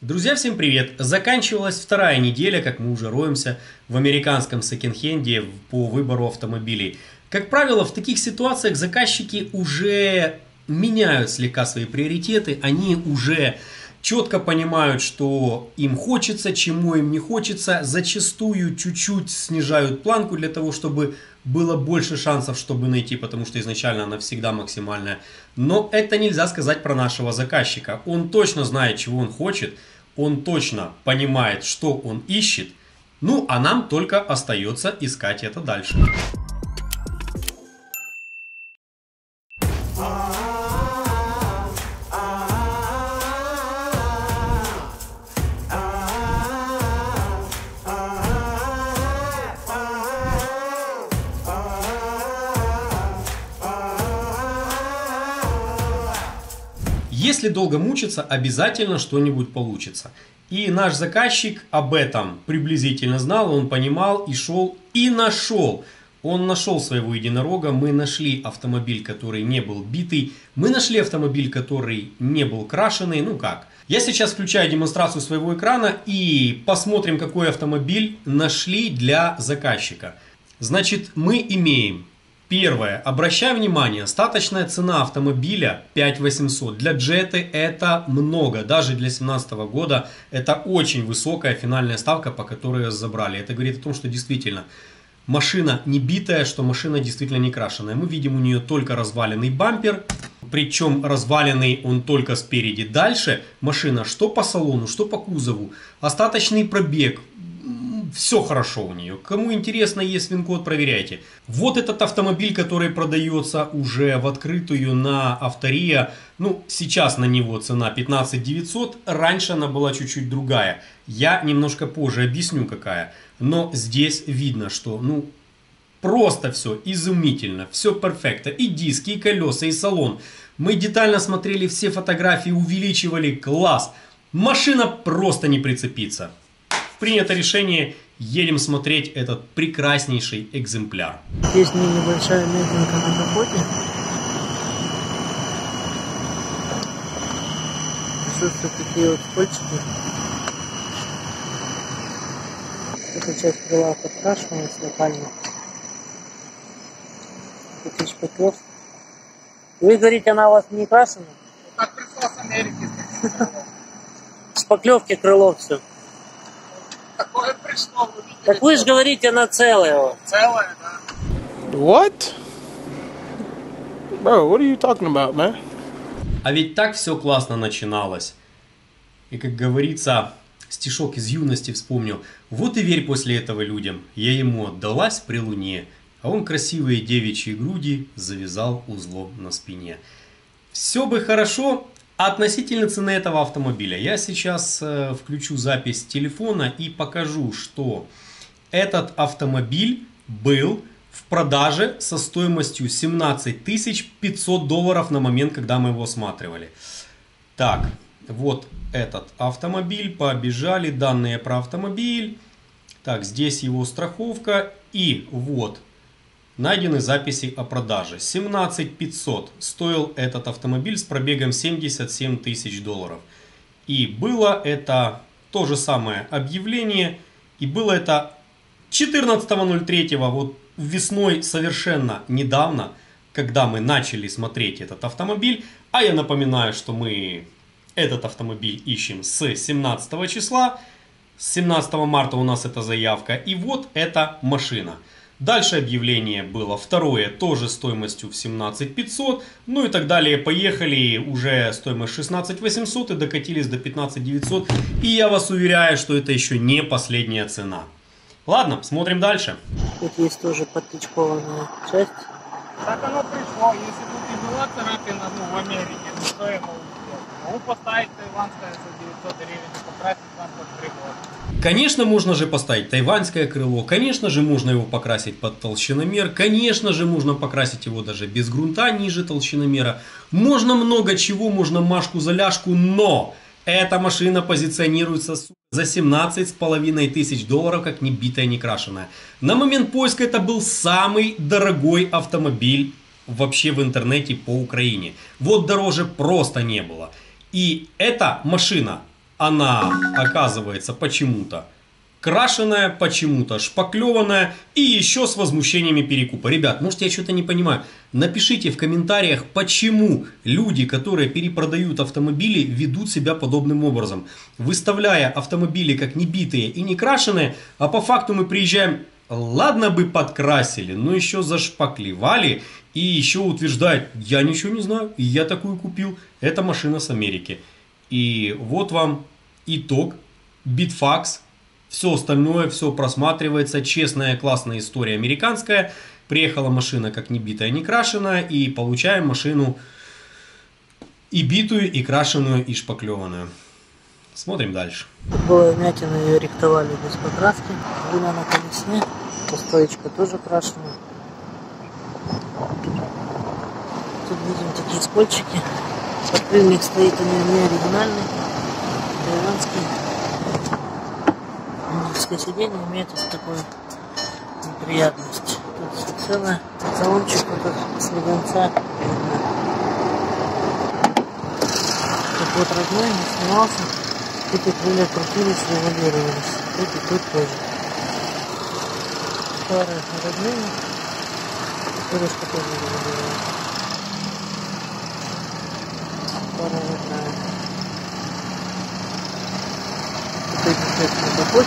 Друзья, всем привет! Заканчивалась вторая неделя, как мы уже роемся в американском секонд-хенде по выбору автомобилей. Как правило, в таких ситуациях заказчики уже меняют слегка свои приоритеты, они уже четко понимают, что им хочется, чему им не хочется, зачастую чуть-чуть снижают планку для того, чтобы было больше шансов, чтобы найти, потому что изначально она всегда максимальная. Но это нельзя сказать про нашего заказчика. Он точно знает, чего он хочет, он точно понимает, что он ищет, ну а нам только остается искать это дальше. Если долго мучиться, обязательно что-нибудь получится. И наш заказчик об этом приблизительно знал, он понимал и шел и нашел. Он нашел своего единорога, мы нашли автомобиль, который не был битый, мы нашли автомобиль, который не был крашеный, ну как. Я сейчас включаю демонстрацию своего экрана и посмотрим, какой автомобиль нашли для заказчика. Значит, мы имеем... Первое. Обращаю внимание, остаточная цена автомобиля 5800. Для Джеты это много. Даже для 2017 года это очень высокая финальная ставка, по которой ее забрали. Это говорит о том, что действительно машина не битая, что машина действительно не крашеная. Мы видим у нее только разваленный бампер. Причем разваленный он только спереди. Дальше машина что по салону, что по кузову. Остаточный пробег. Все хорошо у нее. Кому интересно, есть ВИН-код, проверяйте. Вот этот автомобиль, который продается уже в открытую на Автория. Ну, сейчас на него цена 15 900. Раньше она была чуть-чуть другая. Я немножко позже объясню, какая. Но здесь видно, что, ну, просто все изумительно. Все перфекто. И диски, и колеса, и салон. Мы детально смотрели все фотографии, увеличивали. Класс. Машина просто не прицепится. Принято решение, едем смотреть этот прекраснейший экземпляр. Здесь небольшая мягенькая на капоте. Присутствуют такие вот скотчики. Эта часть крыла подкрашена локально. Тут шпаклевка. Вы говорите, она у вас не крашена? Как пришла с Америки. Шпаклевки крыло все. Такое пришло, вы видели? Так вы же говорите, она целая. Целое, да. What? Bro, what are you talking about, man? А ведь так все классно начиналось. И как говорится, стишок из юности вспомнил. Вот и верь после этого людям. Я ему отдалась при луне, а он красивые девичьи груди завязал узлом на спине. Все бы хорошо. Относительно цены этого автомобиля, я сейчас включу запись с телефона и покажу, что этот автомобиль был в продаже со стоимостью 17 500 долларов на момент, когда мы его осматривали. Так, вот этот автомобиль, побежали данные про автомобиль. Так, здесь его страховка и вот. Найдены записи о продаже. 17 500 стоил этот автомобиль с пробегом 77 тысяч долларов. И было это то же самое объявление. И было это 14.03, вот весной совершенно недавно, когда мы начали смотреть этот автомобиль. А я напоминаю, что мы этот автомобиль ищем с 17 числа. С 17 марта у нас эта заявка. И вот эта машина. Дальше объявление было второе, тоже стоимостью в 17 500, ну и так далее. Поехали, уже стоимость 16 800 и докатились до 15 900. И я вас уверяю, что это еще не последняя цена. Ладно, смотрим дальше. Тут есть тоже подтычкованная часть. Так оно пришло. Если тут и была царапина, ну, в Америке, ну, что ему сделать? Могу поставить тайванское за 900 гривен и покрасить вам под прибор. Конечно, можно же поставить тайваньское крыло, конечно же можно его покрасить под толщиномер, конечно же можно покрасить его даже без грунта ниже толщиномера. Можно много чего, можно машку-заляшку, но эта машина позиционируется за 17,5 тысяч долларов, как не битая, не крашеная. На момент поиска это был самый дорогой автомобиль вообще в интернете по Украине. Вот дороже просто не было. И эта машина она оказывается почему-то крашеная, почему-то шпаклеванная и еще с возмущениями перекупа. Ребят, может, я что-то не понимаю. Напишите в комментариях, почему люди, которые перепродают автомобили, ведут себя подобным образом. Выставляя автомобили как небитые и не крашеные, а по факту мы приезжаем, ладно бы подкрасили, но еще зашпаклевали и еще утверждают, я ничего не знаю, я такую купил, это машина с Америки. И вот вам итог, Bitfax. Все остальное, все просматривается. Честная, классная история американская. Приехала машина как не битая, не крашеная. И получаем машину и битую, и крашеную, и шпаклеванную. Смотрим дальше. Тут была вмятина, ее рихтовали без покраски. Гуля на колесе. Стоечка тоже крашеная. Тут видим такие скольчики. Подпыльник стоит у нее не оригинальный. Тайванский. Сиденье имеет вот такую неприятность. Тут все целое. Салончик вот этот слегонца. Тут вот родной, не снимался. Эти крылья крутились, революировались. Эти тут тоже. Фары родные. Крылышко тоже революировалось. Фара родная. Тут эти на капоте.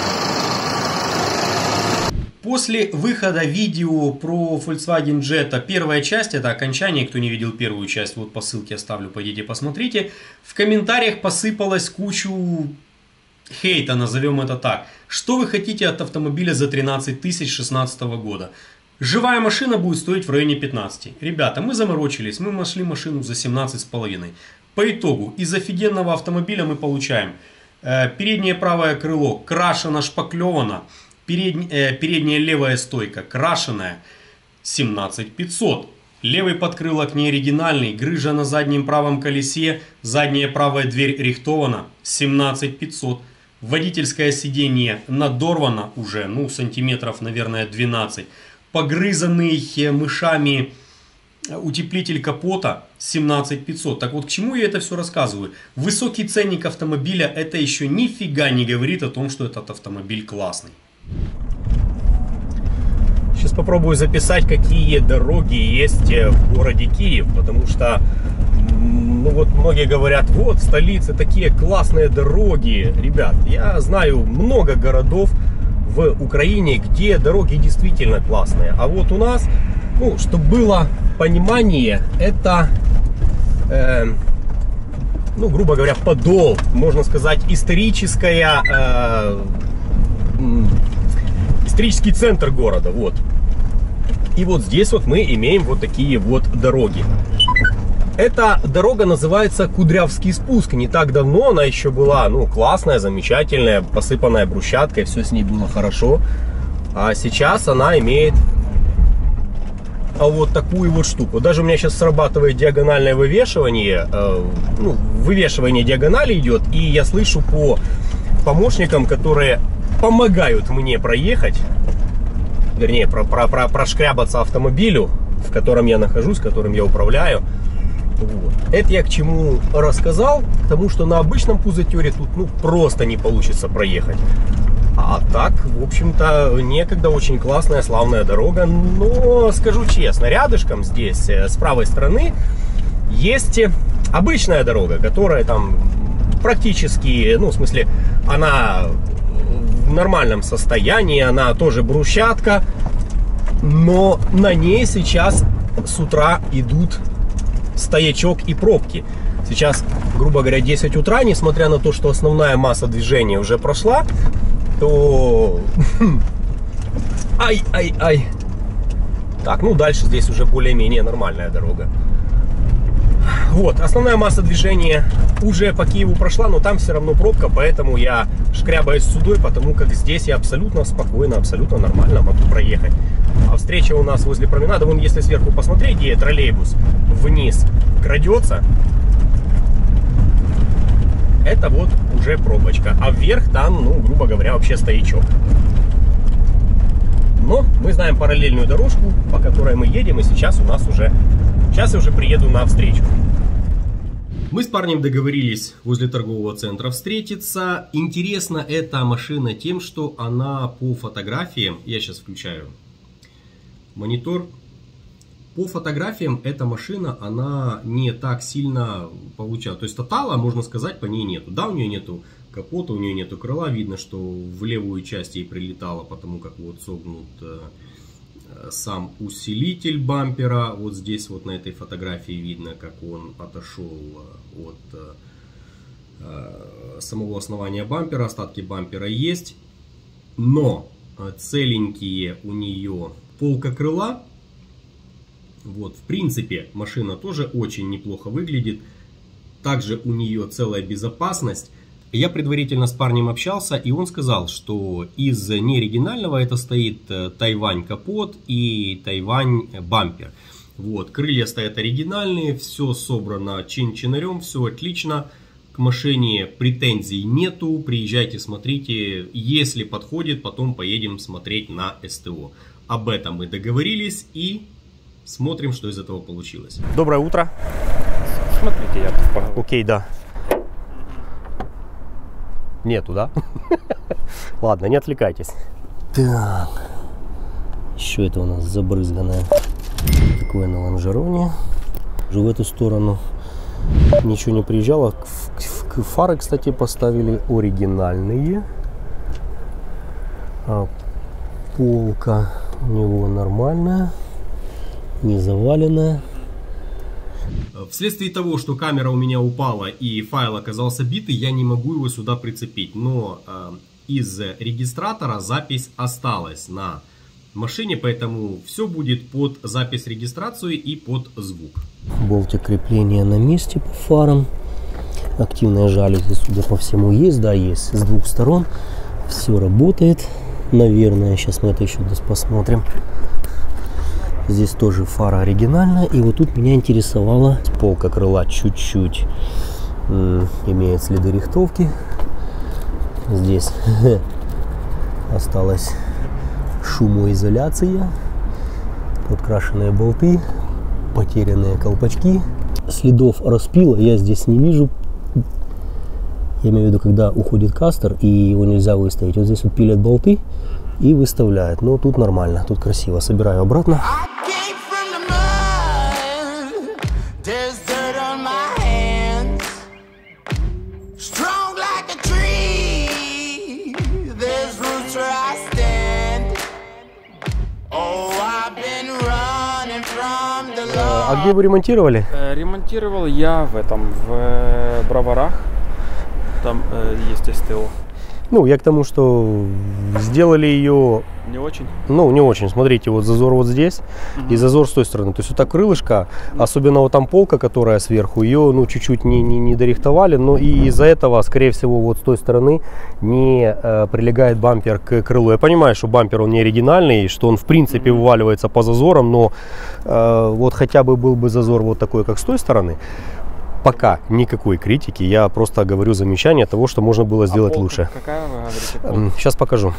После выхода видео про Volkswagen Jetta, первая часть, это окончание, кто не видел первую часть, вот по ссылке оставлю, пойдите посмотрите. В комментариях посыпалось кучу хейта, назовем это так. Что вы хотите от автомобиля за 13 тысяч 2016 года? Живая машина будет стоить в районе 15. Ребята, мы заморочились, мы нашли машину за 17,5. По итогу, из офигенного автомобиля мы получаем переднее правое крыло крашено, шпаклевано. Передняя левая стойка крашеная, 17500. Левый подкрылок не оригинальный, грыжа на заднем правом колесе, задняя правая дверь рихтована, 17500. Водительское сиденье надорвано уже, ну сантиметров, наверное, 12. Погрызанный мышами утеплитель капота, 17500. Так вот, к чему я это все рассказываю? Высокий ценник автомобиля, это еще нифига не говорит о том, что этот автомобиль классный. Сейчас попробую записать, какие дороги есть в городе Киев, потому что, ну вот многие говорят, вот в столице такие классные дороги. Ребят, я знаю много городов в Украине, где дороги действительно классные. А вот у нас, ну, чтобы было понимание, это, ну, грубо говоря, подол, можно сказать, исторический центр города, вот. И вот здесь вот мы имеем вот такие вот дороги. Эта дорога называется Кудрявский спуск. Не так давно она еще была, ну, классная, замечательная, посыпанная брусчаткой, все с ней было хорошо. А сейчас она имеет вот такую вот штуку. Даже у меня сейчас срабатывает диагональное вывешивание, ну, вывешивание диагонали идет, и я слышу по помощникам, которые помогают мне проехать, вернее, прошкрябаться автомобилю, в котором я нахожусь, которым я управляю. Вот. Это я к чему рассказал, к тому, что на обычном пузатере тут, ну, просто не получится проехать. А так, в общем-то, некогда очень классная, славная дорога. Но, скажу честно, рядышком здесь, с правой стороны, есть обычная дорога, которая там практически, ну, в смысле, она в нормальном состоянии, она тоже брусчатка, но на ней сейчас с утра идут стоячок и пробки. Сейчас, грубо говоря, 10 утра, несмотря на то, что основная масса движения уже прошла, то... Ай-ай-ай. Так, ну дальше здесь уже более-менее нормальная дорога. Вот, основная масса движения уже по Киеву прошла, но там все равно пробка, поэтому я шкрябаюсь судой, потому как здесь я абсолютно спокойно, абсолютно нормально могу проехать. А встреча у нас возле променада, вон, если сверху посмотреть, где троллейбус вниз крадется, это вот уже пробочка, а вверх там, ну, грубо говоря, вообще стоячок. Но мы знаем параллельную дорожку, по которой мы едем, и сейчас у нас уже... Сейчас я уже приеду на встречу. Мы с парнем договорились возле торгового центра встретиться. Интересна эта машина тем, что она по фотографиям, я сейчас включаю монитор, по фотографиям эта машина, она не так сильно получает. То есть тотала, можно сказать, по ней нету. Да, у нее нету капота, у нее нету крыла. Видно, что в левую часть ей прилетало, потому как вот согнут сам усилитель бампера. Вот здесь вот на этой фотографии видно, как он отошел от самого основания бампера. Остатки бампера есть. Но целенькие у нее полка крыла. Вот, в принципе, машина тоже очень неплохо выглядит. Также у нее целая безопасность. Я предварительно с парнем общался, и он сказал, что из неоригинального это стоит Тайвань капот и Тайвань бампер. Вот, крылья стоят оригинальные, все собрано чин-чинарем, все отлично. К машине претензий нету, приезжайте, смотрите. Если подходит, потом поедем смотреть на СТО. Об этом мы договорились и смотрим, что из этого получилось. Доброе утро. Смотрите, я тут поговорю. Окей, да. Нету, да? Ладно, не отвлекайтесь. Так. Еще это у нас забрызганное. Такое на лонжероне. Уже в эту сторону ничего не приезжало. Фары, кстати, поставили оригинальные. Полка у него нормальная. Не заваленная. Вследствие того, что камера у меня упала и файл оказался битый, я не могу его сюда прицепить. Но из регистратора запись осталась на машине, поэтому все будет под запись регистрации и под звук. Болтик крепления на месте по фарам. Активная жалюзи, судя по всему, есть. Да, есть с двух сторон. Все работает, наверное. Сейчас мы это еще посмотрим. Здесь тоже фара оригинальная. И вот тут меня интересовала полка крыла чуть-чуть. Имеет следы рихтовки. Здесь осталась шумоизоляция. Подкрашенные болты. Потерянные колпачки. Следов распила я здесь не вижу. Я имею в виду, когда уходит кастер и его нельзя выставить. Вот здесь вот пилят болты и выставляют. Но тут нормально, тут красиво. Собираю обратно. А где вы ремонтировали? Ремонтировал я в Броварах. Там есть СТО. Ну, я к тому, что сделали ее... Не очень? Ну, не очень. Смотрите, вот зазор вот здесь и зазор с той стороны. То есть вот так крылышко, особенно вот там полка, которая сверху, ее ну чуть-чуть не дорихтовали. Но и из-за этого, скорее всего, вот с той стороны не прилегает бампер к крылу. Я понимаю, что бампер он не оригинальный, что он в принципе вываливается по зазорам, но вот хотя бы был бы зазор вот такой, как с той стороны. Пока никакой критики, я просто говорю замечание того, что можно было сделать полка лучше. Какая вы говорите? Полка? Сейчас покажу.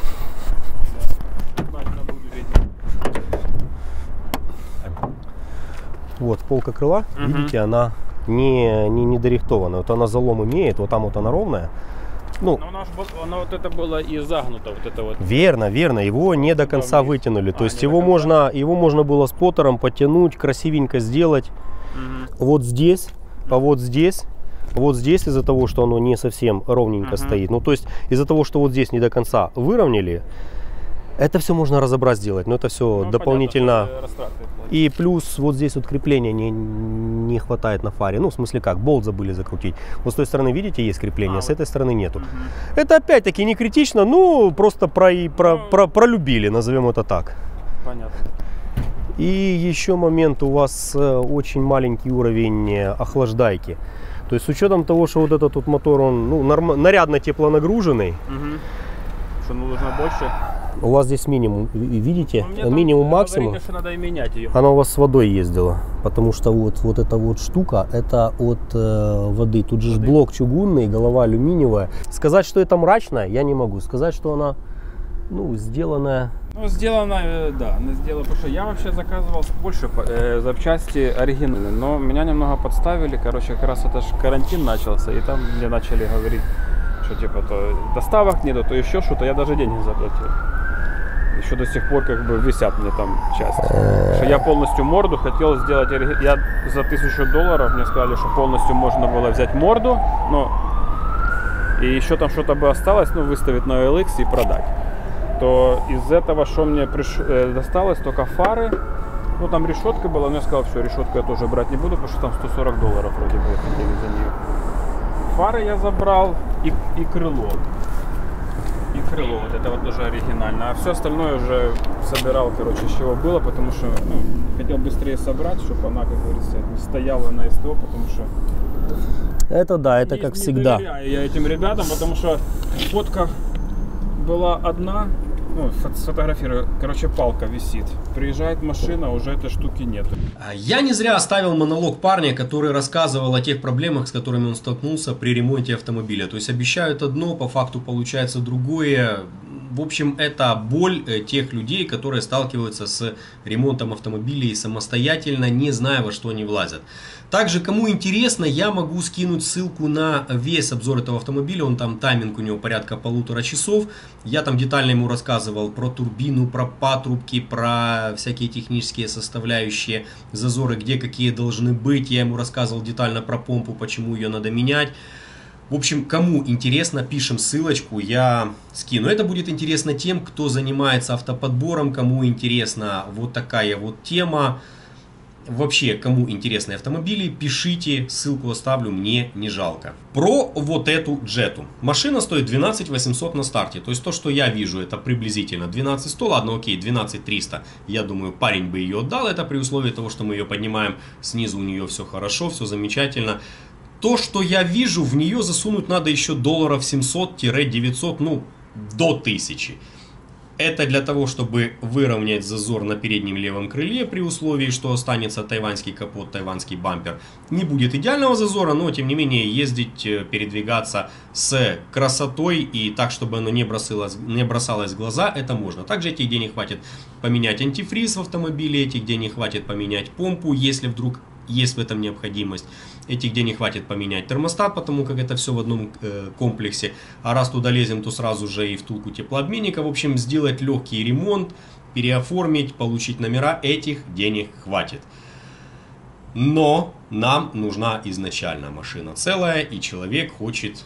Вот полка крыла, видите, она не дорихтована. Вот она залом имеет, вот там вот она ровная. Ну, но вот это было и загнуто, вот это вот. Верно, верно, его не до конца вытянули. То есть его можно было споттером потянуть, красивенько сделать. Вот здесь. А вот здесь из-за того, что оно не совсем ровненько стоит, ну то есть из-за того, что вот здесь не до конца выровняли, это все можно разобрать сделать, но это все дополнительно. Понятно, и плюс вот здесь вот крепления не хватает на фаре, ну в смысле как, болт забыли закрутить. Вот с той стороны, видите, есть крепление, с этой стороны нету. Это опять-таки не критично, ну просто пролюбили, назовем это так. Понятно. И еще момент, у вас очень маленький уровень охлаждайки. То есть с учетом того, что вот этот вот мотор, он ну, нарядно теплонагруженный. Что нужно больше? У вас здесь минимум, видите, минимум максимум. Говорили, что надо и менять ее. Она у вас с водой ездила, потому что вот эта вот штука, это от воды. Тут же блок чугунный, голова алюминиевая. Сказать, что это мрачная, я не могу. Сказать, что она ну, сделанная... Ну, сделано, да, она сделала, потому что я вообще заказывал больше запчасти оригинальные, но меня немного подставили, короче, как раз это же карантин начался, и там мне начали говорить, что типа то доставок нету, то еще что-то, я даже деньги заплатил. Еще до сих пор как бы висят мне там части. Потому что я полностью морду хотел сделать, я за $1000 мне сказали, что полностью можно было взять морду, но и еще там что-то бы осталось, ну, выставить на OLX и продать. То из этого, что мне досталось, только фары, ну, там решетка была, но я сказал, все, решетку я тоже брать не буду, потому что там $140 вроде бы хотели за нее. Фары я забрал и крыло. И крыло, вот это вот тоже оригинально. А все остальное уже собирал, короче, с чего было, потому что, ну, хотел быстрее собрать, чтобы она, как говорится, не стояла на СТО, потому что... Это да, это как всегда. Не доверяю я этим ребятам, потому что фотка была одна, ну, сфотографирую, короче, палка висит. Приезжает машина, уже этой штуки нет. Я не зря оставил монолог парня, который рассказывал о тех проблемах, с которыми он столкнулся при ремонте автомобиля. То есть обещают одно, по факту получается другое. В общем, это боль тех людей, которые сталкиваются с ремонтом автомобилей самостоятельно, не зная, во что они влазят. Также, кому интересно, я могу скинуть ссылку на весь обзор этого автомобиля. Он там, тайминг у него порядка 1,5 часов. Я там детально ему рассказывал про турбину, про патрубки, про всякие технические составляющие, зазоры, где какие должны быть. Я ему рассказывал детально про помпу, почему ее надо менять. В общем, кому интересно, пишем ссылочку, я скину. Это будет интересно тем, кто занимается автоподбором, кому интересна вот такая вот тема. Вообще, кому интересны автомобили, пишите, ссылку оставлю, мне не жалко. Про вот эту джету. Машина стоит 12 800 на старте. То есть то, что я вижу, это приблизительно 12 100. Ладно, окей, 12 300. Я думаю, парень бы ее отдал. Это при условии того, что мы ее поднимаем снизу, у нее все хорошо, все замечательно. То, что я вижу, в нее засунуть надо еще $700-900, ну, до 1000. Это для того, чтобы выровнять зазор на переднем левом крыле, при условии, что останется тайваньский капот, тайваньский бампер. Не будет идеального зазора, но тем не менее ездить, передвигаться с красотой и так, чтобы оно не бросалось в глаза, это можно. Также этих денег хватит поменять антифриз в автомобиле, этих денег хватит поменять помпу, если вдруг есть в этом необходимость. Этих денег хватит поменять термостат, потому как это все в одном комплексе. А раз туда лезем, то сразу же и втулку теплообменника. В общем, сделать легкий ремонт, переоформить, получить номера, этих денег хватит. Но нам нужна изначально машина целая, и человек хочет,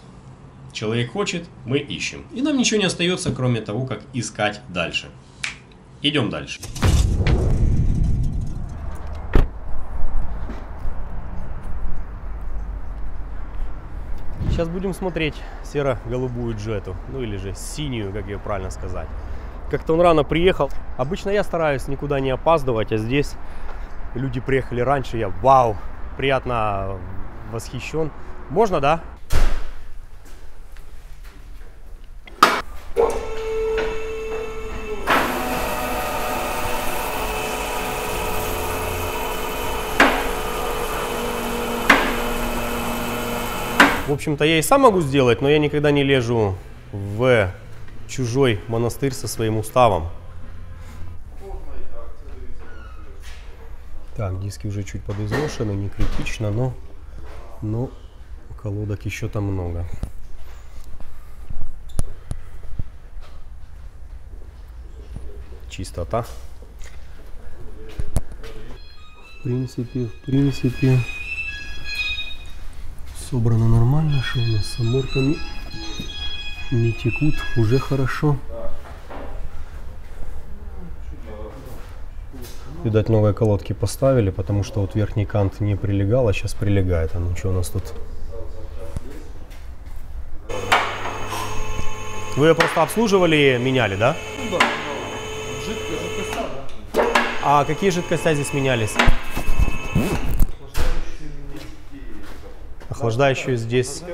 мы ищем. И нам ничего не остается, кроме того, как искать дальше. Идем дальше. Сейчас будем смотреть серо-голубую джету, ну или же синюю, как ее правильно сказать. Как-то он рано приехал. Обычно я стараюсь никуда не опаздывать, а здесь люди приехали раньше. Я, вау, приятно восхищен. Можно, да? В общем-то, я и сам могу сделать, но я никогда не лезу в чужой монастырь со своим уставом. Так, диски уже чуть подизношены, не критично, но колодок еще там много. Чистота. В принципе. Собрано нормально, что у нас с амортами не текут, уже хорошо. Видать, новые колодки поставили, потому что вот верхний кант не прилегал, а сейчас прилегает. А ну что у нас тут? Вы ее просто обслуживали, меняли, да? Ну да, жидкость, да. А какие жидкости здесь менялись? Охлаждающую здесь.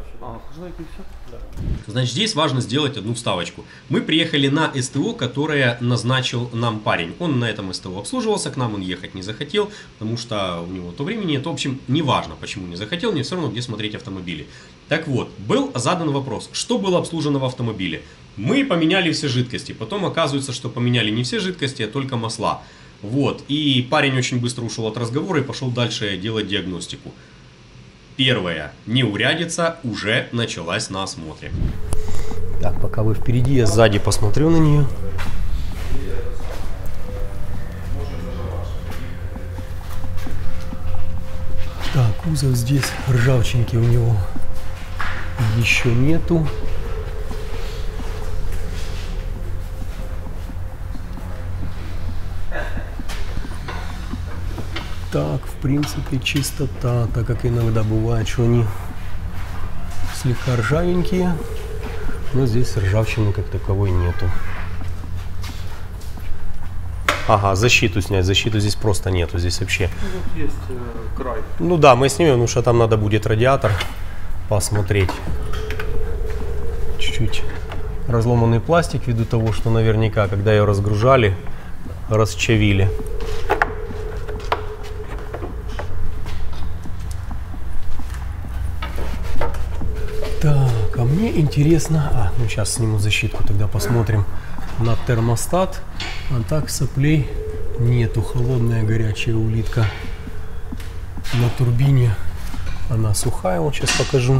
Значит, здесь важно сделать одну вставочку. Мы приехали на СТО, которое назначил нам парень. Он на этом СТО обслуживался, к нам он ехать не захотел, потому что у него то времени нет. В общем, неважно, почему не захотел, мне все равно где смотреть автомобили. Так вот, был задан вопрос, что было обслужено в автомобиле. Мы поменяли все жидкости. Потом оказывается, что поменяли не все жидкости, а только масла. Вот. И парень очень быстро ушел от разговора и пошел дальше делать диагностику. Первая неурядица уже началась на осмотре. Так, пока вы впереди, я сзади посмотрю на нее. Так, кузов здесь ржавчинки у него еще нету. Так, в принципе, чистота, так как иногда бывает, что они слегка ржавенькие, но здесь ржавчины как таковой нету. Ага, защиту снять, защиту здесь просто нету, здесь вообще. Тут есть край. Ну да, мы снимем, потому что там надо будет радиатор посмотреть. Чуть-чуть разломанный пластик, ввиду того, что наверняка, когда ее разгружали, расчавили. Так, а мне интересно... ну сейчас сниму защитку, тогда посмотрим на термостат. А так соплей нету. Холодная горячая улитка на турбине. Она сухая, вот сейчас покажу.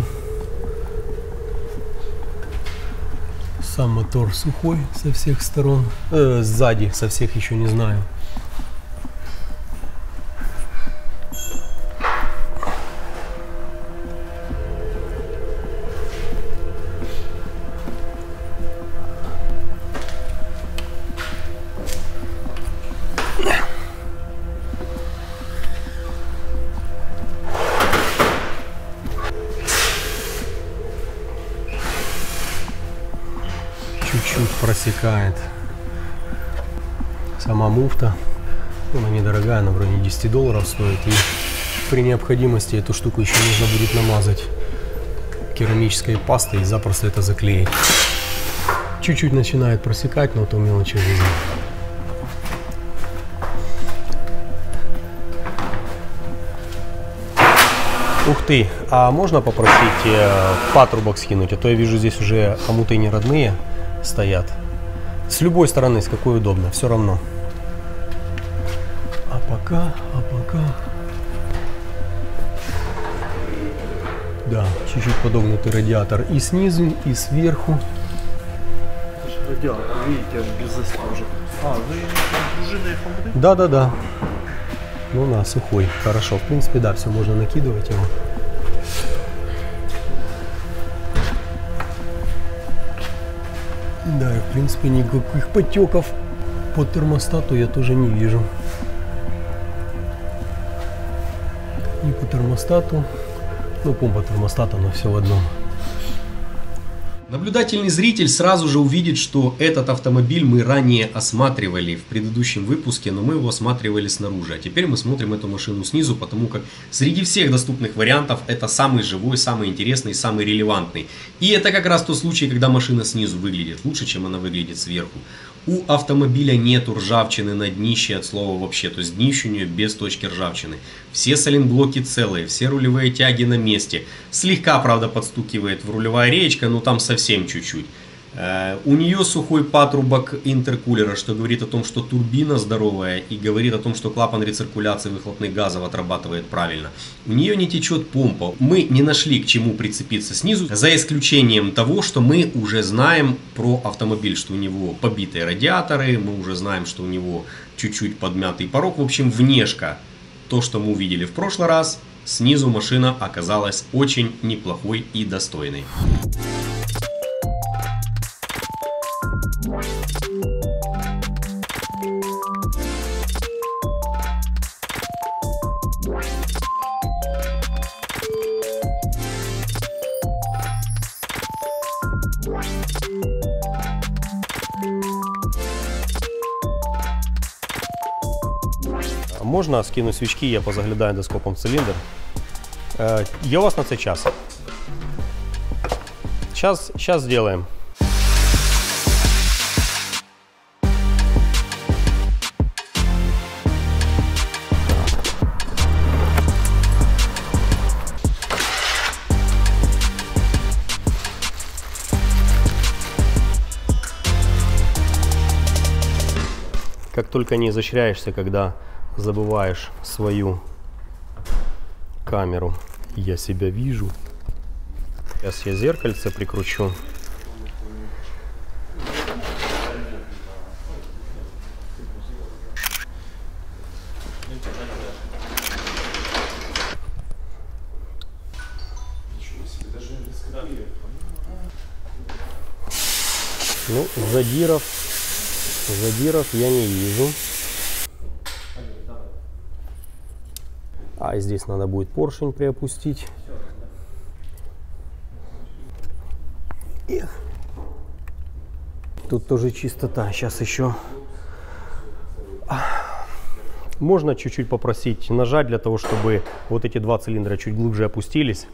Сам мотор сухой со всех сторон. Сзади, со всех еще не знаю. Чуть-чуть просекает. Сама муфта, она недорогая, она в районе $10 стоит. И при необходимости эту штуку еще нужно будет намазать керамической пастой и запросто это заклеить. Чуть-чуть начинает просекать, но то мелочи жизни. Ух ты, а можно попросить патрубок скинуть? А то я вижу, здесь уже хомуты не родные стоят. С любой стороны, с какой удобно, все равно. А пока... Да, чуть-чуть подогнутый радиатор и снизу, и сверху. Это же радиатор, видите, аж без застежек. А, вы пружинные хомуты? Да. Ну да, сухой. Хорошо, в принципе, да, все, можно накидывать его. Да, и в принципе никаких потеков по термостату я тоже не вижу. Ни по термостату, ну помпа термостата, но все в одном. Наблюдательный зритель сразу же увидит, что этот автомобиль мы ранее осматривали в предыдущем выпуске, но мы его осматривали снаружи. А теперь мы смотрим эту машину снизу, потому как среди всех доступных вариантов это самый живой, самый интересный, самый релевантный. И это как раз тот случай, когда машина снизу выглядит лучше, чем она выглядит сверху. У автомобиля нету ржавчины на днище от слова вообще, то есть днище у нее без точки ржавчины. Все сайлентблоки целые, все рулевые тяги на месте. Слегка, правда, подстукивает в рулевая речка, но там совсем чуть-чуть. У нее сухой патрубок интеркулера, что говорит о том, что турбина здоровая и говорит о том, что клапан рециркуляции выхлопных газов отрабатывает правильно. У нее не течет помпа. Мы не нашли к чему прицепиться снизу, за исключением того, что мы уже знаем про автомобиль, что у него побитые радиаторы, мы уже знаем, что у него чуть-чуть подмятый порог. В общем, внешка, то, что мы увидели в прошлый раз, снизу машина оказалась очень неплохой и достойной. Можно скину свічки, я позаглядаю доскопом в циліндр. Є у вас на це час? Сейчас сделаем. как только не изощряешься, когда забываешь свою камеру. Я себя вижу. Сейчас я зеркальце прикручу. Ну, задиров я не вижу. А здесь надо будет поршень приопустить. Эх. Тут тоже чистота. Сейчас еще можно чуть-чуть попросить нажать для того, чтобы вот эти два цилиндра чуть глубже опустились.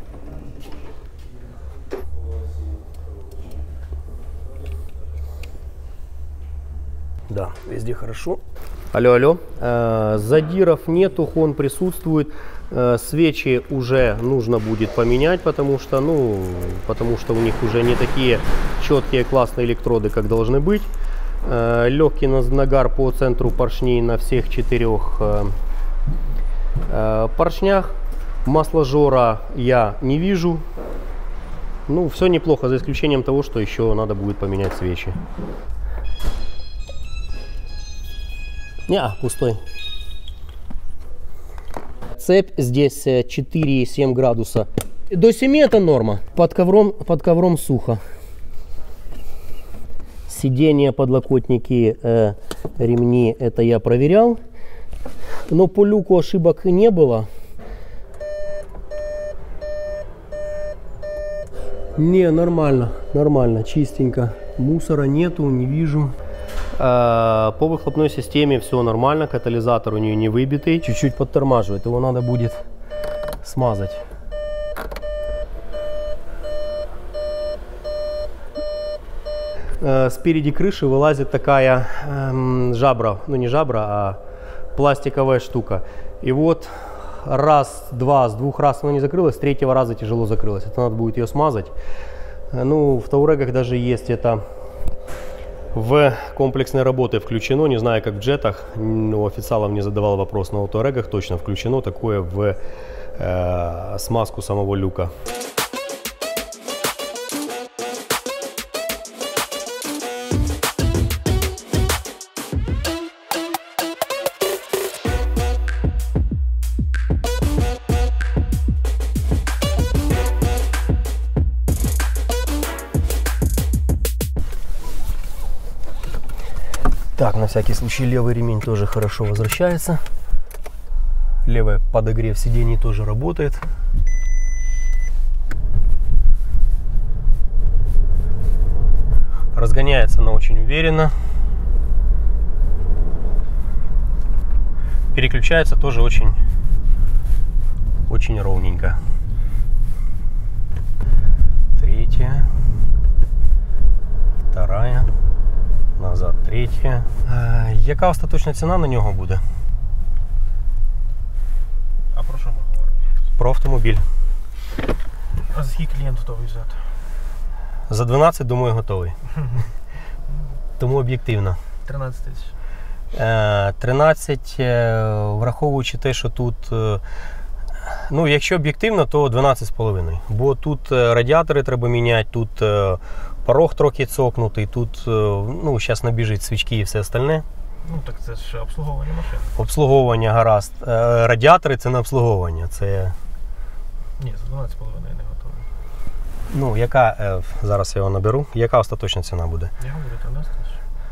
Да, везде хорошо. Алло, алло. Задиров нету, хон присутствует. Свечи уже нужно будет поменять, потому что у них уже не такие четкие классные электроды, как должны быть. Легкий нагар по центру поршней на всех 4 поршнях. Масложора я не вижу. Ну, все неплохо, за исключением того, что еще надо будет поменять свечи. Пустой. Цепь здесь 4,7 градуса. До 7 это норма. Под ковром сухо. Сиденья, подлокотники, ремни, это я проверял. Но по люку ошибок не было. Не, нормально, чистенько. Мусора нету, не вижу. По выхлопной системе все нормально, катализатор у нее не выбитый, чуть-чуть подтормаживает, его надо будет смазать. Спереди крыши вылазит такая жабра, ну не жабра, а пластиковая штука. И вот с двух раз она не закрылась, с третьего раза тяжело закрылась. Это надо будет ее смазать. Ну, в Таурегах даже есть это в комплексной работе включено, не знаю как в джетах, но официалам не задавал вопрос, но в Таурегах точно включено такое в смазку самого люка. Так, на всякий случай левый ремень тоже хорошо возвращается. Левый подогрев сидений тоже работает. Разгоняется она очень уверенно. Переключается тоже очень ровненько. Третья. Вторая. Назад третя. Яка остаточна ціна на нього буде? А про що ми говоримо? Про автомобіль. А за скільки клієнт готовий взяти? За 12, думаю, готовий. Тому об'єктивно. 13 тисяч. 13, враховуючи те, що тут, ну, якщо об'єктивно, то 12,5. Бо тут радіатори треба міняти, тут порог трохи цокнутий, тут, ну, зараз набіжить свічки і все остальне. Ну, так це ж обслуговування машини. Обслуговування гаразд. Радіатори це не обслуговування, це... Ні, за 12,5 не готовий. Ну, яка, зараз я його наберу, яка остаточна ціна буде? Я говорю, 13 тисяч.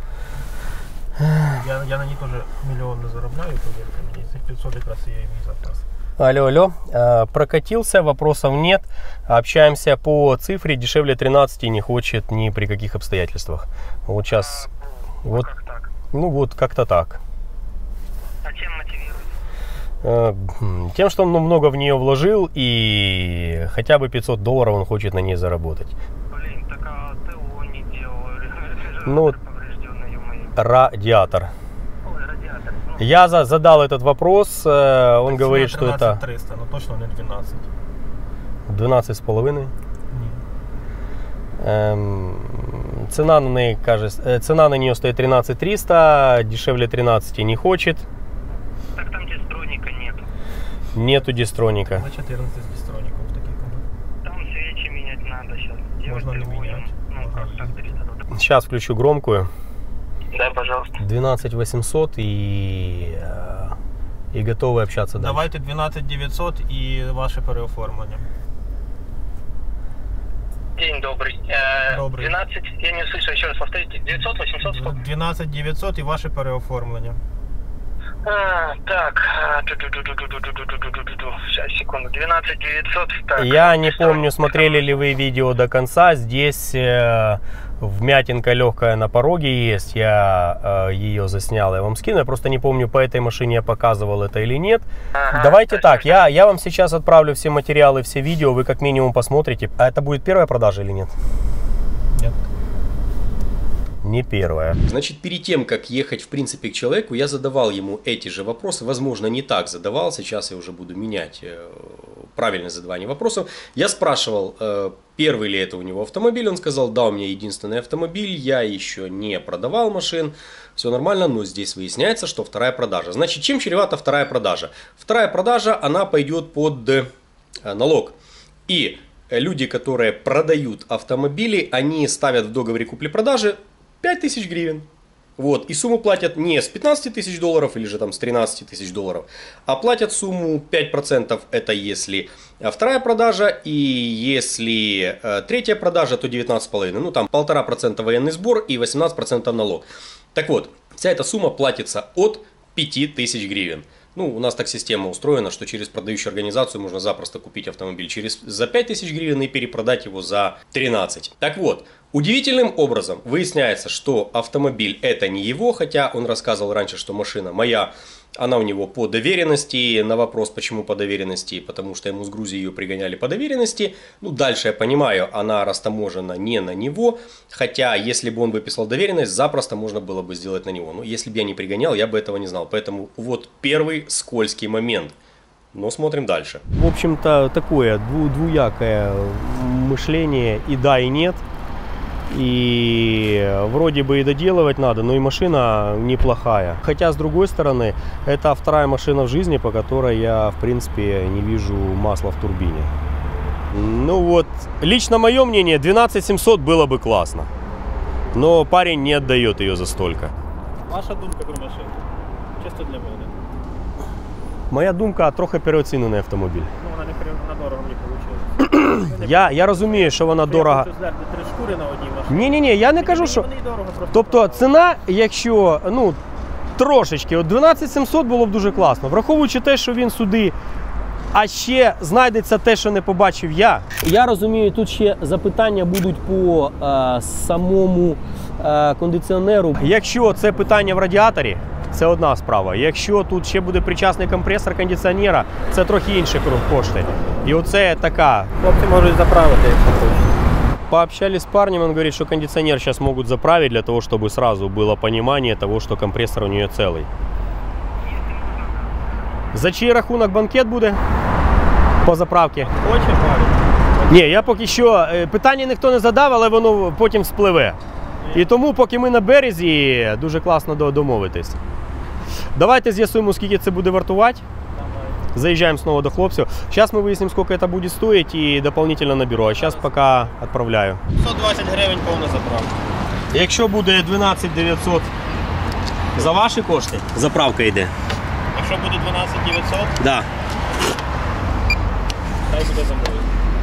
Я на ній теж мільйон не заробляю, повірте мені. Цих 500 якраз я і мій запас. Алло, прокатился, вопросов нет. Общаемся по цифре, дешевле 13 не хочет ни при каких обстоятельствах. Вот сейчас, вот, так? ну вот как-то так. А чем мотивирует? Тем, что он много в нее вложил и хотя бы $500 он хочет на ней заработать. Блин, так а ТО не делал. Ну, радиатор. Ой, радиатор. Ну, Я задал этот вопрос, он говорит, что это 300, но точно не 12. 12,5. Ні. Цена на нее, кажется, цена на нее стоит 13 300, дешевле 13 не хочет. Так там дистроника нету. Нету дистроника. На 14 з дистроніком такий комплект. Там свечи менять надо сейчас. Можно не менять. Ну, как так 300 долларов. Сейчас включу громкую. Да, пожалуйста. 12 800 и готовы общаться дальше. Давайте 12 900 і ваше переоформлення. День добрый. Добрый. 12, я не услышал, еще раз повторите. 900, 800, сколько? 12 900 і ваше переоформлення. Так. Сейчас, секунду. 12 900. Так. Я не помню, смотрели ли вы видео до конца. Здесь вмятинка легкая на пороге есть. Я ее заснял, я вам скину. Я просто не помню, по этой машине я показывал это или нет. Ага, давайте точно. так, я вам сейчас отправлю все материалы, все видео. Вы как минимум посмотрите. А это будет первая продажа или нет? Нет. Не первая. Значит, перед тем, как ехать, в принципе, к человеку, я задавал ему эти же вопросы. Возможно, не так задавал. Сейчас я уже буду менять правильное задавание вопросов. Я спрашивал, первый ли это у него автомобиль. Он сказал, да, у меня единственный автомобиль. Я еще не продавал машин. Все нормально, но здесь выясняется, что вторая продажа. Значит, чем чревата вторая продажа? Вторая продажа, она пойдет под налог. И люди, которые продают автомобили, они ставят в договоре купли-продажи 5000 гривен. Вот. И сумму платят не с 15 тысяч долларов или же там с 13 тысяч долларов, а платят сумму 5%, это если вторая продажа, и если третья продажа, то 19,5%. Ну там 1,5% военный сбор и 18% налог. Так вот, вся эта сумма платится от 5000 гривен. Ну, у нас так система устроена, что через продающую организацию можно запросто купить автомобиль за 5000 гривен и перепродать его за 13. Так вот, удивительным образом выясняется, что автомобиль это не его, хотя он рассказывал раньше, что машина моя, она у него по доверенности. На вопрос, почему по доверенности, потому что ему с Грузии ее пригоняли по доверенности. Ну, дальше я понимаю, она растаможена не на него, хотя если бы он выписал доверенность, запросто можно было бы сделать на него. Но если бы я не пригонял, я бы этого не знал. Поэтому вот первый скользкий момент. Но смотрим дальше. В общем-то, такое двуякое мышление и да, и нет. И вроде бы и доделывать надо, но и машина неплохая. Хотя, с другой стороны, это вторая машина в жизни, по которой я, в принципе, не вижу масла в турбине. Ну вот, лично мое мнение, 12 700 было бы классно. Но парень не отдает ее за столько. Ваша думка про машину? Чисто для мене. Моя думка, трохи переоцінений автомобіль. Ну, вона не дорого мені вийшло. Я розумію, що вона дорога. Три шкури на одній машині. Ні, я не кажу, що... Вони й дорого просто. Тобто ціна, якщо, ну, трошечки, от 12 700 було б дуже класно. Враховуючи те, що він сюди, а ще знайдеться те, що не побачив я. Я розумію, тут ще запитання будуть по самому кондиціонеру. Якщо це питання в радіаторі, це одна справа. Якщо тут ще буде причасний компресор кондиціонера, це трохи інші кошти. І оце така... Хлопці можуть заправити, якщо хочуть. Пообщались с парнем, он говорит, что кондиционер сейчас могут заправить для того, чтобы сразу было понимание того, что компрессор у нее целый. За чий рахунок банкет буде по заправці? Хоче парень? Ні, я поки що, питання ніхто не задав, але воно потім спливе. І тому, поки ми на березі, дуже класно домовитись. Давайте з'ясуємо, скільки це буде вартувати. Заезжаем снова до хлопцев. Сейчас мы выясним, сколько это будет стоить и дополнительно наберу. А сейчас пока отправляю. 120 гривень повна заправка. Якщо буде 12 900 за ваші кошти, заправка йде. Якщо буде 12 900, Да. хай буде замовлено.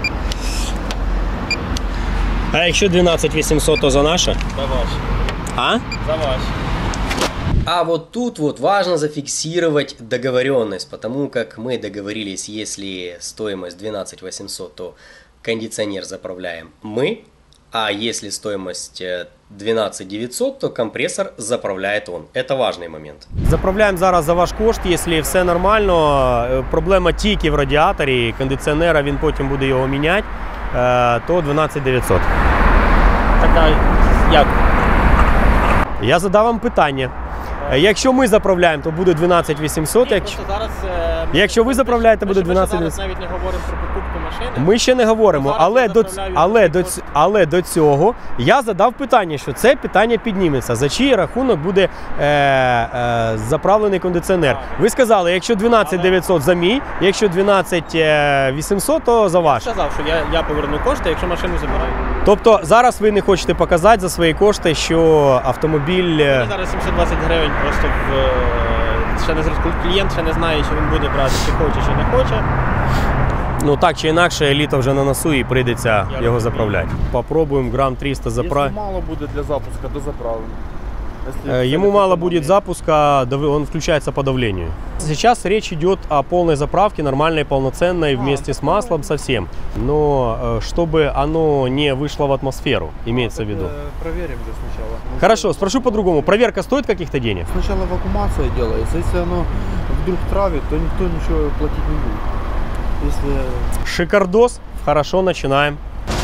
А якщо 12 800, то за наше? За ваші. А? За ваші. А вот тут вот важно зафиксировать договоренность, потому как мы договорились, если стоимость 12 800, то кондиционер заправляем мы, а если стоимость 12 900, то компрессор заправляет он. Это важный момент. Заправляем зараз за ваш кошт, якщо все нормально, проблема тільки в радіаторі, кондиціонера, він потім буде його міняти, то 12 900. Така, як? Я задав вам питання. Якщо ми заправляємо, то буде 12 800. Зараз, Якщо ви заправляєте, буде 12 800. Навіть не говоримо про покупку машини. Ми ще не говоримо, але до цього я задав питання, що це питання підніметься. За чий рахунок буде заправлений кондиціонер? Ви сказали, якщо 12 900 за мій, якщо 12 800, то за ваш. Я сказав, що я поверну кошти, якщо машину забираю. Тобто зараз ви не хочете показати за свої кошти, що автомобіль... Зараз 720 гривень просто ще не зрозуміло, клієнт ще не знає, чи він буде брати, чи хоче, чи не хоче. Ну так чи інакше, літо вже на носу і прийдеться його заправляти. Попробуємо грам 300 заправити. Если мало будет для запуска, до заправления. Ему мало будет запуска, он включается по давлению. Сейчас речь идет о полной заправке, нормальной, полноценной, вместе с маслом, совсем. Но чтобы оно не вышло в атмосферу, имеется в виду. Проверим же сначала. Хорошо, спрошу по-другому. Проверка стоит каких-то денег? Сначала вакуумация делается. Если оно вдруг травит, то никто ничего платить не будет. Если... Шикардос. Хорошо, начинаем.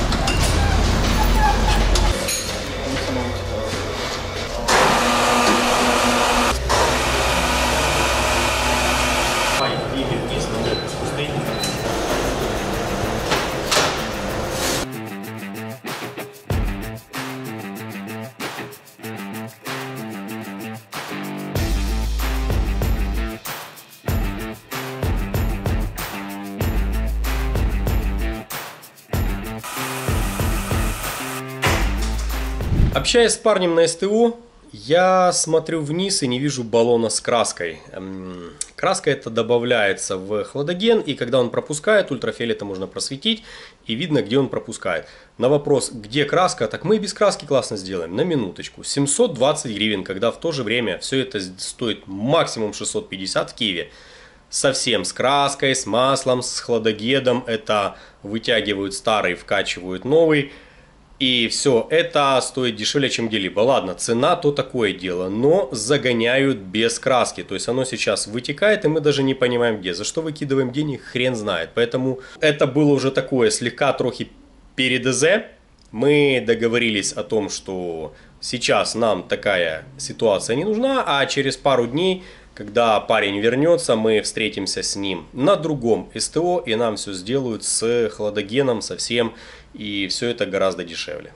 Общаясь с парнем на СТО, я смотрю вниз и не вижу баллона с краской. Краска эта добавляется в хладоген, и когда он пропускает, ультрафиолетом можно просветить, и видно, где он пропускает. На вопрос, где краска, так мы и без краски классно сделаем. На минуточку. 720 гривен, когда в то же время все это стоит максимум 650 в Киеве. Совсем с краской, с маслом, с хладогедом. Это вытягивают старый, вкачивают новый. И все это стоит дешевле, чем где-либо. Ладно, цена то такое дело, но загоняют без краски. То есть оно сейчас вытекает, и мы даже не понимаем где. За что выкидываем денег, хрен знает. Поэтому это было уже такое слегка трохи перед ЗЗ. Мы договорились о том, что сейчас нам такая ситуация не нужна, а через пару дней, когда парень вернется, мы встретимся с ним на другом СТО, и нам все сделают с хладогеном совсем. И все это гораздо дешевле.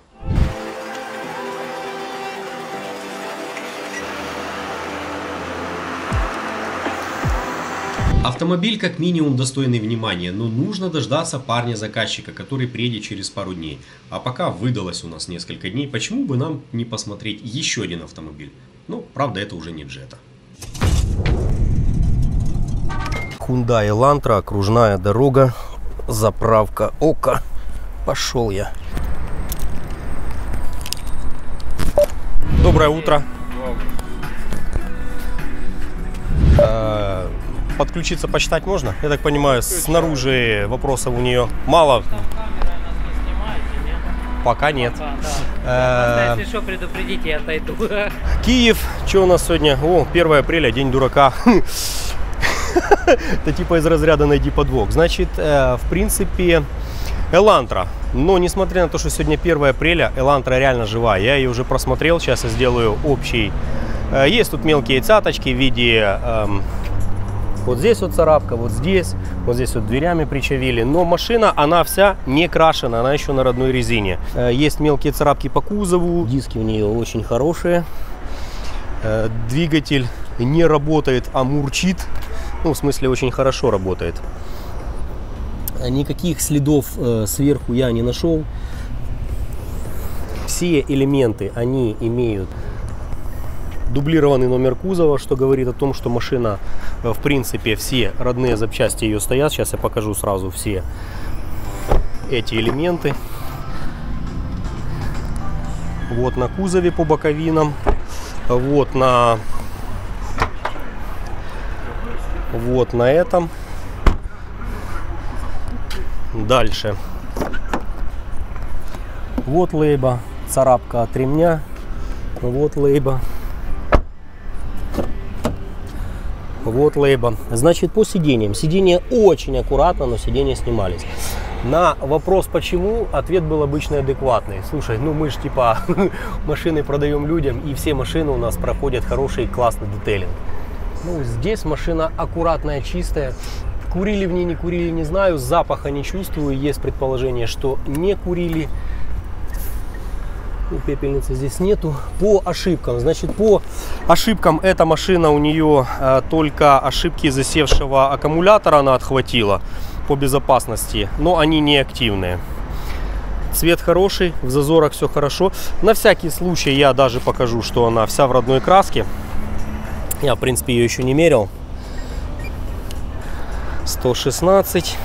Автомобиль как минимум достойный внимания, но нужно дождаться парня-заказчика, который приедет через пару дней. А пока выдалось у нас несколько дней, почему бы нам не посмотреть еще один автомобиль? Ну, правда, это уже не Jetta. Hyundai Elantra, окружная дорога, заправка ОККО. Пошел я. Доброе утро. Подключиться, почитать можно? Я так понимаю, снаружи вопросов у нее мало. Пока нет. Если что, предупредите, я отойду. Киев. Что у нас сегодня? О, 1 апреля, день дурака. Это типа из разряда «найди подвох». Значит, в принципе, Elantra. Но несмотря на то, что сегодня 1 апреля, Elantra реально живая. Я ее уже просмотрел, сейчас я сделаю общий. Есть тут мелкие цяточки в виде... вот здесь вот царапка, вот здесь вот дверями причавили. Но машина, она вся не крашена, она еще на родной резине. Есть мелкие царапки по кузову. Диски у нее очень хорошие. Двигатель не работает, а мурчит. Ну, в смысле, очень хорошо работает. Никаких следов сверху я не нашел. Все элементы, они имеют дублированный номер кузова, что говорит о том, что машина, в принципе, все родные запчасти ее стоят. Сейчас я покажу сразу все эти элементы. Вот на кузове по боковинам, вот на этом. Дальше. Вот лейба, царапка от ремня. Вот лейба. Вот лейба. Значит, по сиденьям. Сиденья очень аккуратно, но сиденья снимались. На вопрос почему, ответ был обычно адекватный. Слушай, ну мы ж типа машины продаем людям, и все машины у нас проходят хороший классный детейлинг. Ну, здесь машина аккуратная, чистая. Курили в ней, не курили, не знаю, запаха не чувствую. Есть предположение, что не курили. Ну, пепельницы здесь нету. По ошибкам, значит, по ошибкам эта машина, у нее только ошибки засевшего аккумулятора она отхватила по безопасности, но они не активные. Цвет хороший, в зазорах все хорошо. На всякий случай я даже покажу, что она вся в родной краске. Я, в принципе, ее еще не мерил. 116,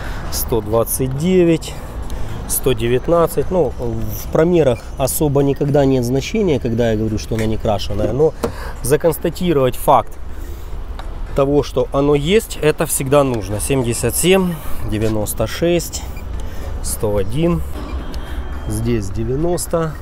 129, 119. Ну, в промерах особо никогда нет значения, когда я говорю, что она не крашеная. Но законстатировать факт того, что оно есть, это всегда нужно. 77, 96, 101. Здесь 90,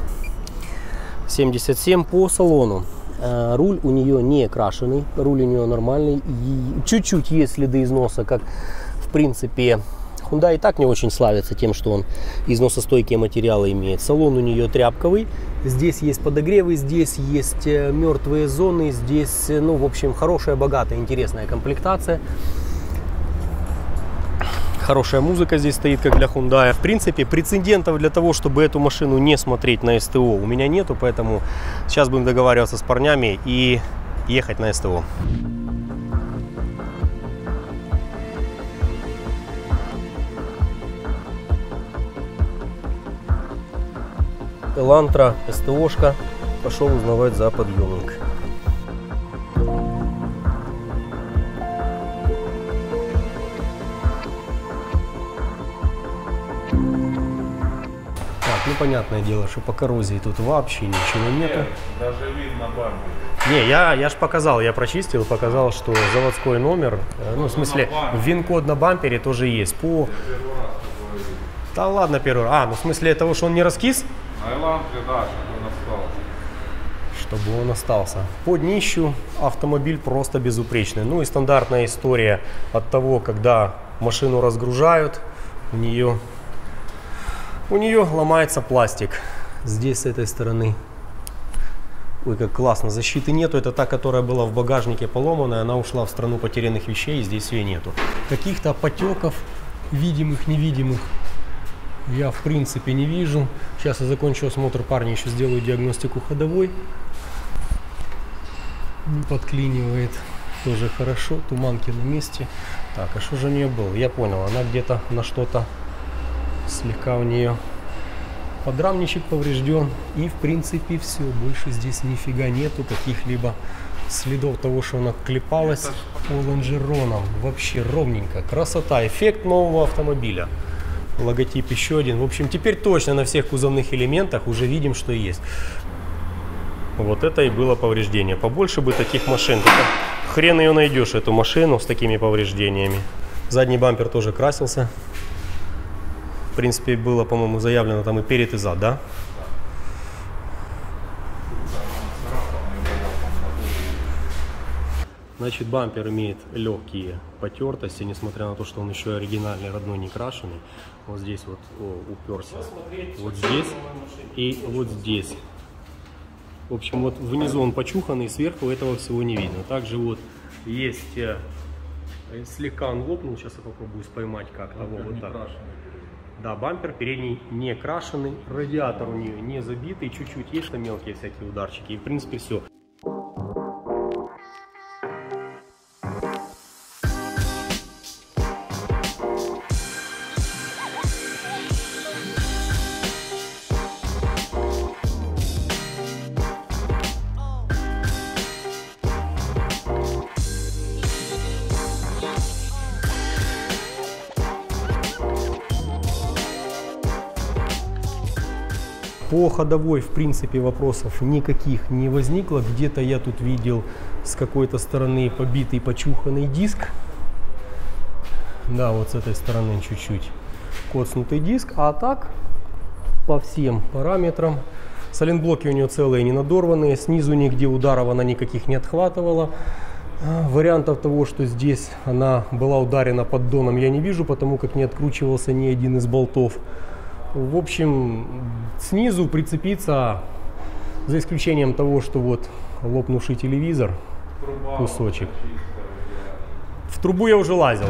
77 по салону. Руль у нее не крашеный, руль у нее нормальный. Чуть-чуть есть следы износа, как в принципе Hyundai и так не очень славится тем, что он износостойкие материалы имеет. Салон у нее тряпковый. Здесь есть подогревы, здесь есть мертвые зоны, здесь, ну, в общем, хорошая, богатая, интересная комплектация. Хорошая музыка здесь стоит, как для Hyundai. В принципе, прецедентов для того, чтобы эту машину не смотреть на СТО, у меня нету, поэтому сейчас будем договариваться с парнями и ехать на СТО. Элантра, СТОшка. Пошел узнавать за подъемник. Ну, понятное дело, что по коррозии тут вообще ничего нету. Даже видно бампер. Не, я ж показал, я прочистил, показал, что заводской номер, ну, в смысле, ВИН-код на бампере тоже есть. По... Да ладно, первый раз. Ну, в смысле того, что он не раскис? На Элантре, да, чтобы он остался. Чтобы он остался. По днищу автомобиль просто безупречный. Ну и стандартная история от того, когда машину разгружают, у нее ломается пластик. Здесь с этой стороны, ой, как классно, защиты нету. Это та, которая была в багажнике поломанная, она ушла в страну потерянных вещей, здесь ее нету. Каких-то потеков, видимых, невидимых, я в принципе не вижу. Сейчас я закончу осмотр, парни, еще сделаю диагностику ходовой. Не подклинивает, тоже хорошо, туманки на месте. Так, а что же у нее было? Я понял, она где-то на что-то слегка у нее подрамничек поврежден, и в принципе все, больше здесь нифига нету каких-либо следов того, что она клепалась по лонжеронам. Вообще ровненько, красота, эффект нового автомобиля. Логотип еще один. В общем, теперь точно на всех кузовных элементах уже видим, что есть. Вот это и было повреждение. Побольше бы таких машин. Только хрен ее найдешь, эту машину с такими повреждениями. Задний бампер тоже красился. В принципе, было, по-моему, заявлено там и перед, и зад, да? Значит, бампер имеет легкие потертости, несмотря на то, что он еще оригинальный, родной, не крашеный. Вот здесь вот уперся. Вот здесь и вот здесь. В общем, вот внизу он почуханный, сверху этого всего не видно. Также вот есть, слегка он лопнул, сейчас я попробую поймать как-то. Вот так. Да, бампер передний не крашеный, радиатор у нее не забитый, чуть-чуть есть там мелкие всякие ударчики. И в принципе все. По ходовой, в принципе, вопросов никаких не возникло. Где-то я тут видел с какой-то стороны побитый, почуханный диск. Да, вот с этой стороны чуть-чуть коцнутый диск. А так, по всем параметрам, сайлентблоки у нее целые, не надорванные. Снизу нигде ударов она никаких не отхватывала. Вариантов того, что здесь она была ударена поддоном, я не вижу, потому как не откручивался ни один из болтов. В общем, снизу прицепиться, за исключением того, что вот лопнувший телевизор, кусочек. В трубу я уже лазил.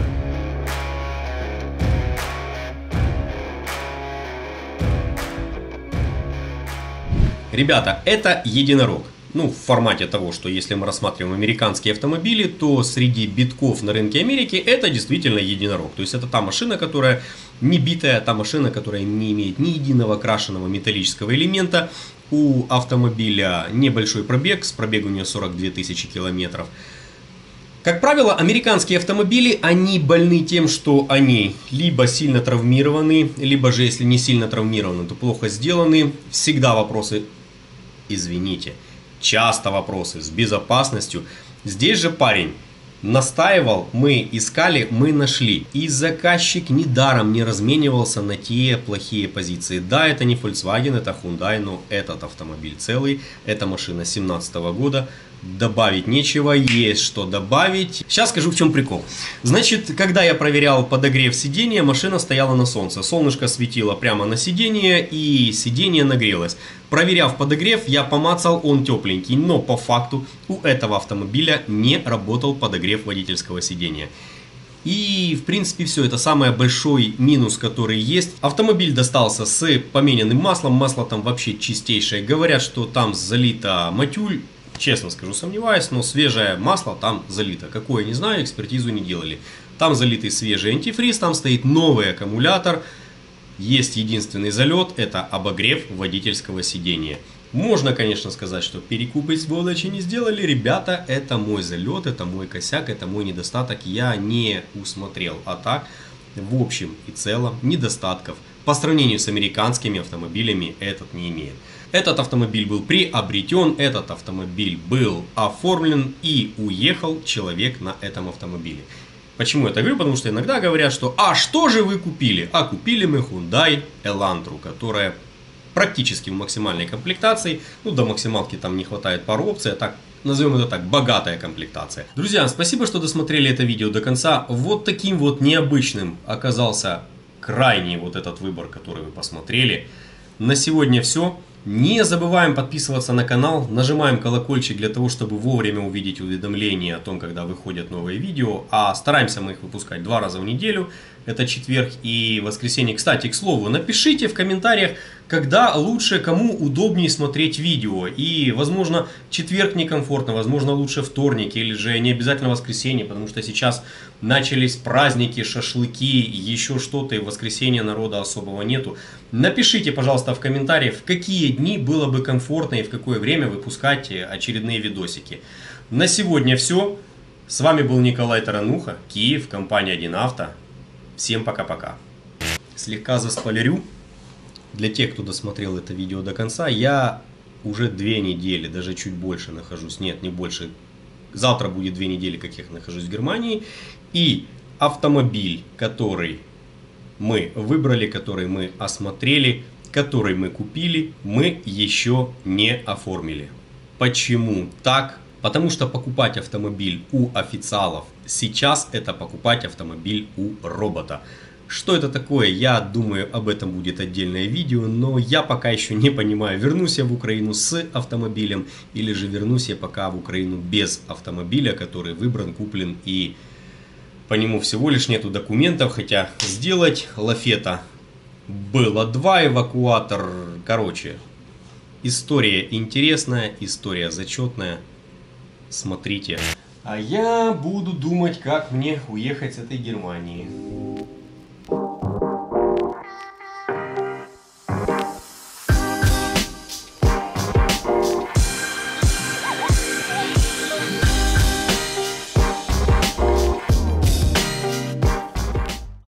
Ребята, это единорог. Ну, в формате того, что если мы рассматриваем американские автомобили, то среди битков на рынке Америки это действительно единорог. То есть это та машина, которая не битая, та машина, которая не имеет ни единого крашеного металлического элемента. У автомобиля небольшой пробег, с пробегом у нее 42 тысячи километров. Как правило, американские автомобили, они больны тем, что они либо сильно травмированы, либо же, если не сильно травмированы, то плохо сделаны. Всегда вопросы, извините, часто вопросы с безопасностью. Здесь же парень настаивал, мы искали, мы нашли. И заказчик недаром не разменивался на те плохие позиции. Да, это не Volkswagen, это Hyundai, но этот автомобиль целый. Это машина 2017 года. Добавить нечего, есть что добавить. Сейчас скажу, в чем прикол. Значит, когда я проверял подогрев сидения, машина стояла на солнце. Солнышко светило прямо на сиденье, и сиденье нагрелось. Проверяв подогрев, я помацал, он тепленький. Но по факту у этого автомобиля не работал подогрев водительского сидения. И, в принципе, все. Это самый большой минус, который есть. Автомобиль достался с помененным маслом. Масло там вообще чистейшее. Говорят, что там залито матюль. Честно скажу, сомневаюсь, но свежее масло там залито. Какое, не знаю, экспертизу не делали. Там залитый свежий антифриз, там стоит новый аккумулятор. Есть единственный залет, это обогрев водительского сидения. Можно, конечно, сказать, что перекупы сволочи не сделали. Ребята, это мой залет, это мой косяк, это мой недостаток. Я не усмотрел. А так, в общем и целом, недостатков по сравнению с американскими автомобилями этот не имеет. Этот автомобиль был приобретен, этот автомобиль был оформлен и уехал человек на этом автомобиле. Почему я это говорю? Потому что иногда говорят, что «А что же вы купили?» А купили мы Hyundai Elantra, которая практически в максимальной комплектации. Ну, до максималки там не хватает пару опций, а так, назовем это так, богатая комплектация. Друзья, спасибо, что досмотрели это видео до конца. Вот таким вот необычным оказался крайний вот этот выбор, который вы посмотрели. На сегодня все. Не забываем подписываться на канал, нажимаем колокольчик для того, чтобы вовремя увидеть уведомления о том, когда выходят новые видео. А стараемся мы их выпускать 2 раза в неделю. Это четверг и воскресенье. Кстати, к слову, напишите в комментариях, когда лучше, кому удобнее смотреть видео. И, возможно, четверг некомфортно, возможно, лучше вторник или же не обязательно воскресенье, потому что сейчас начались праздники, шашлыки, еще что-то, и в воскресенье народа особого нету. Напишите, пожалуйста, в комментариях, в какие дни было бы комфортно и в какое время выпускать очередные видосики. На сегодня все. С вами был Николай Тарануха, Киев, компания 1Авто. Всем пока-пока. Слегка заспойлерю. Для тех, кто досмотрел это видео до конца, я уже 2 недели, даже чуть больше нахожусь, нет, не больше. Завтра будет 2 недели, как я нахожусь в Германии. И автомобиль, который мы выбрали, который мы осмотрели, который мы купили, мы еще не оформили. Почему так? Потому что покупать автомобиль у официалов сейчас это покупать автомобиль у робота. Что это такое? Я думаю, об этом будет отдельное видео, но я пока еще не понимаю, вернусь я в Украину с автомобилем или же вернусь я пока в Украину без автомобиля, который выбран, куплен и по нему всего лишь нету документов, хотя сделать лафета было 2, эвакуатор, короче, история интересная, история зачетная, смотрите. А я буду думать, как мне уехать с этой Германии.